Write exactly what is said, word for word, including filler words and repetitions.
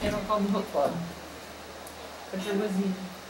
Eu não como do outro lado. Vai ser vazio.